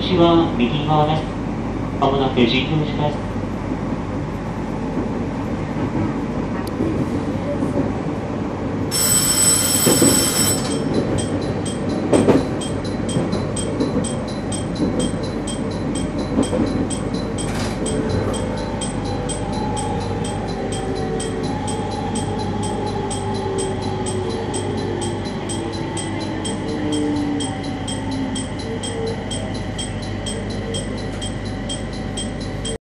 口は右側です。まもなく神宮寺です。